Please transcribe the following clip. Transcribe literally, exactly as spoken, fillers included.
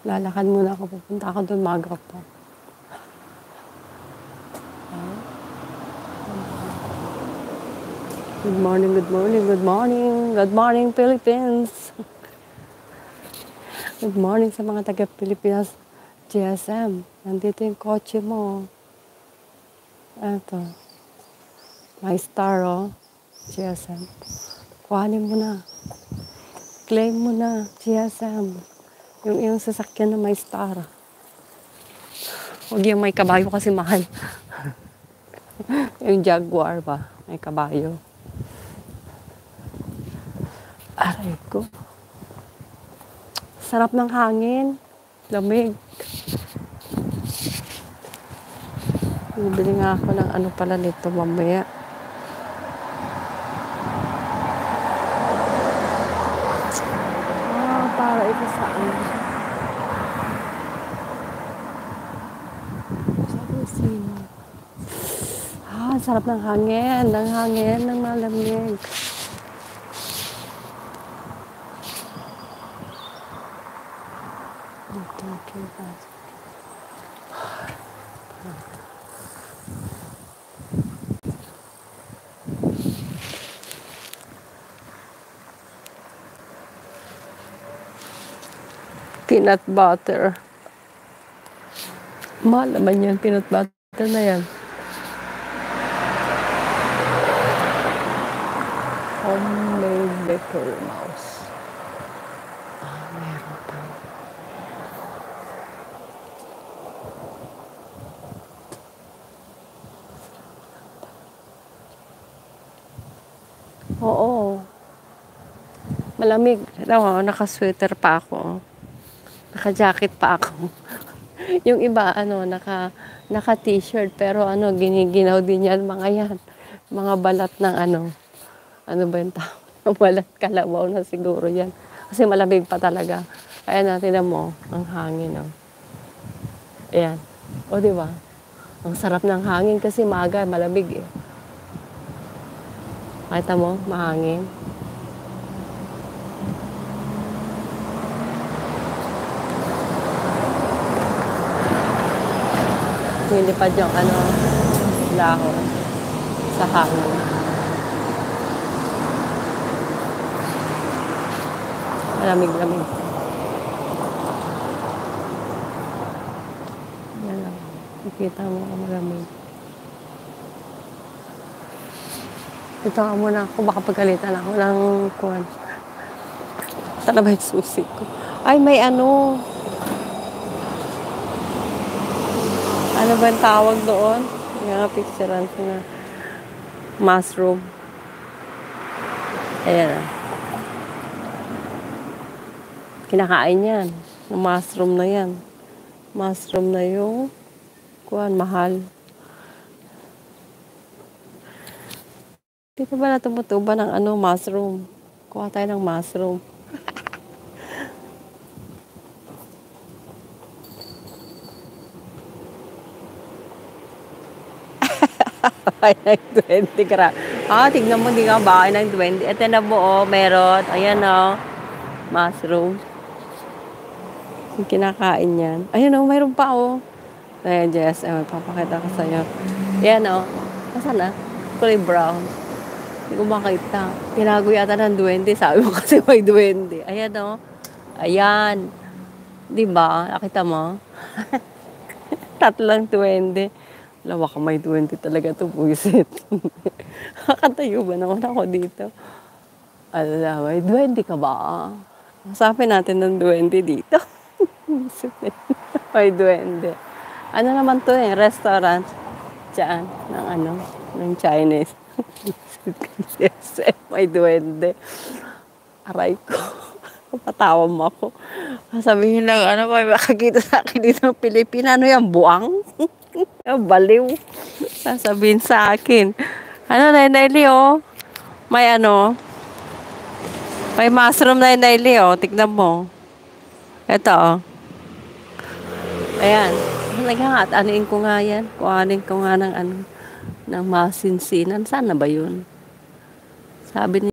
Lalakad muna ako. Pupunta ako doon, maga pa. Good morning, good morning, good morning. Good morning, Philippines. Good morning sa mga taga-Pilipinas G S M. Nandito yung kotse mo. Ito. My star, oh. G S M. Kuhanin mo na. Claim mo na, G S M. Yung iyong sasakyan na may star. Huwag yung may kabayo kasi mahal. Yung Jaguar ba? May kabayo. Aray ko. Sarap ng hangin. Lamig. Bibili nga ako ng ano pala nito mamaya. Ah, para ito sa ano. Sabi sino? Ah, sarap ng hangin. Ng hangin, ng malamig. Peanut butter. Mahal naman yan, peanut butter na yan. Homemade bakery mouse. Ah, meron pa. Oo. Malamig. Ako, naka-sweater pa ako. Naka-jacket pa ako. Yung iba, ano, naka, naka-t-shirt. Pero ano, giniginaw din yan, mga yan. Mga balat ng ano. Ano ba yung tawag? Balat kalabaw na siguro yan. Kasi malamig pa talaga. Kaya natin mo, ang hangin, oh. Ayan. O, di ba? Ang sarap ng hangin kasi maaga, malamig, eh. Kita mo, mahangin. Nilipad yung ano, dahon sa hangin. Malamig-lamig. Yan lang. Nakita mo ang malamig. Dito ka muna ako. Baka pagalitan ako ng kuwan. Sana ba yung susi ko? Ay, may ano. Ano ba yung tawag doon? Yung nga picturean ko na mushroom. Ayan ah. Kinakain yan. Yung mushroom na yan. Mushroom na yung kuwan, mahal. Dito ba na tumutuba ng ano, mushroom? Kuha tayo ng mushroom. Ay, ng twenty gram. Ah, tignan mo, di nga ba? Ay, ng twenty. Ito na buo, meron. Ayan o. Mushroom. Yung kinakain yan. Ayan o, mayroon pa o. Ayan, Jess. Ayan, papakita ko sa'yo. Ayan o. Nasaan na? Kulay brown. Hindi ko makita. Tinago yata ng twenty. Sabi mo kasi may twenty. Ayan o. Ayan. Diba? Nakita mo? Tatlang twenty. Alam, baka may twenty talaga ito, buisit. Kakatayo ba naman ako dito? Alam, may twenty ka ba? Masapin natin ng twenty dito. May twenty. Ano naman to eh, restaurant. Diyan, ng ano, ng Chinese. Yes, may twenty. Aray ko. Patawa mo ako. Sabihin lang, ano, may makakita sa akin dito ng Pilipina. Ano yan, buwang? Baliw. Sasabihin sa akin. Ano na Naili, oh? May ano? May mushroom na Naili, oh. Tignan mo. Ito, oh. Ayan. Naghangat. Anuin ko nga yan. Kuhanin ko nga ng ano, ng masinsinan. Saan na ba yun? Sabi niya.